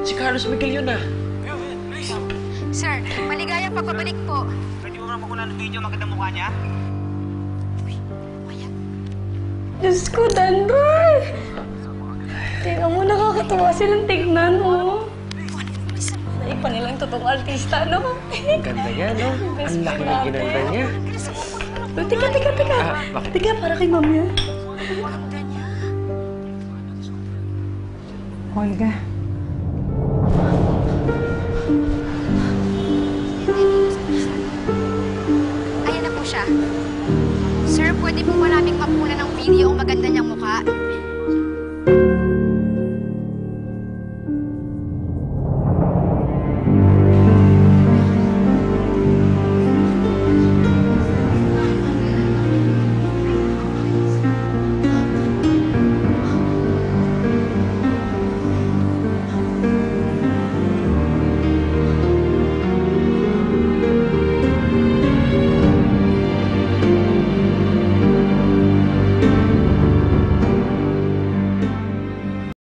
Si Carlos Miguel yun ah. Sir, maligayang pagbabalik po. Pwede mo naman muna ng video, maganda mukha niya? Diyos ko, Danroy! Tingnan mo, nakakatuwa silang tignan, oh. Naipa nilang totoong artista, no? Ang ganda niya, no? Ang laki ng ginanda niya. Teka. Bakit? Teka, para kay Ma'am yan. Olga. Ayan na po siya. Sir, pwede po ba naming makuha ng video ang maganda